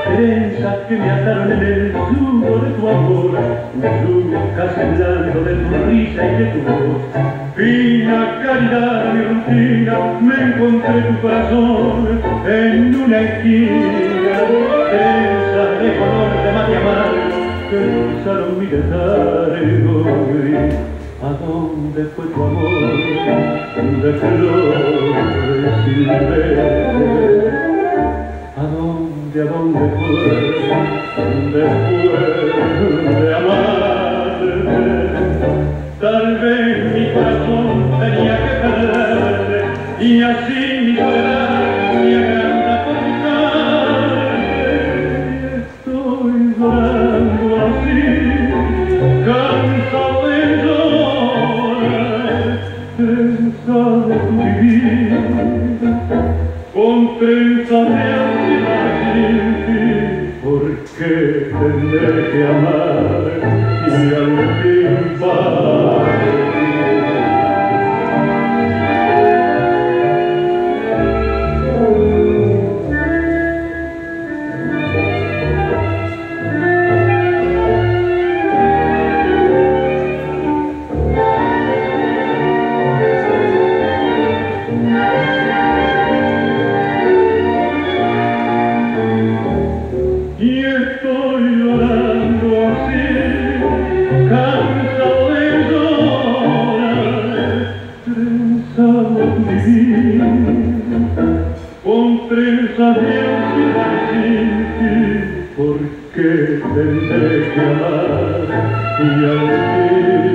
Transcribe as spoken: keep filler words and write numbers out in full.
trenzas que me ataron en el yugo de tu amor, nunca semblando de tu risa y de tu voz. Fina caridad mi rutina, me encontré tu corazón en una esquina, trenzas de color de mate amargo que endulzaron mi letargo. ¿A dónde fue tu amor de flores silvestres? ¿A dónde, a dónde fue después de amarte? Tal vez mi corazón tenía que perderte y así mi soledad me agranda por buscarte. Y estoy llorando así, cansado de llorar, cansado de tu vivir, con trenzas de ansiedad sin ti. ¿Por qué tendré que amar y al fin partir? Y estoy llorando así, cansado de llorar, trenzado de vivir, con trenzas de ansiedad sin ti. ¿Por qué tendré que amar y al fin